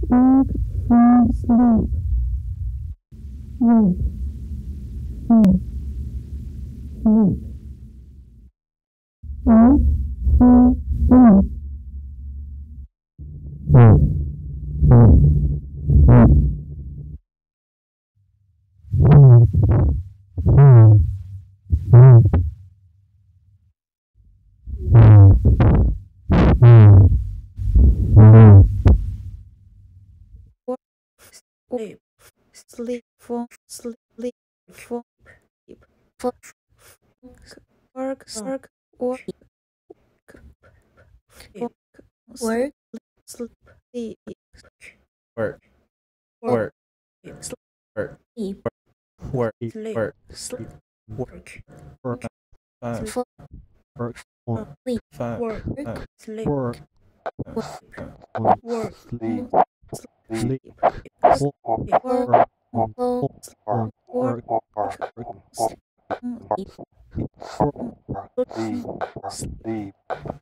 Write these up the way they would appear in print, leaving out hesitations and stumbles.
Work, sleep, work, sleep, sleep, work, sleep, work, sleep, sleep, for sleep, for sleep, for work, work, work, sleep, Work, work, work, work, sleep, work, sleep, work, sleep, work, work, five, for work, sleep, five, work, sleep, work, work, sleep, sleep, sleep, work, work, work, sleep, sleep,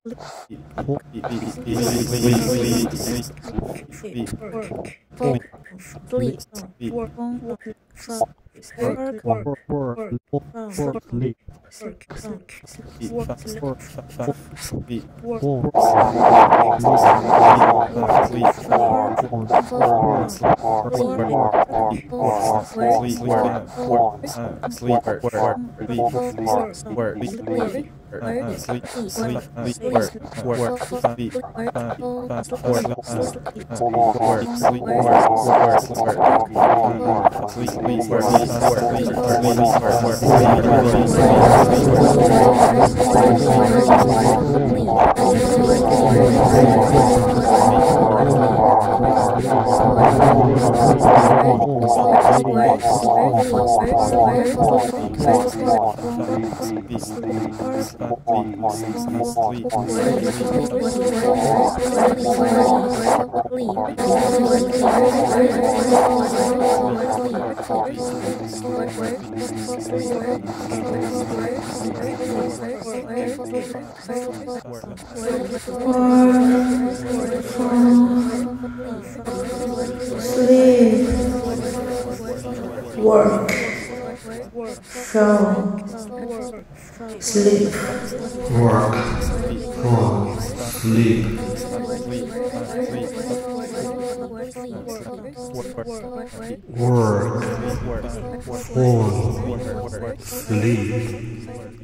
work, show, sleep, Work, fall, sleep, work, fall, sleep.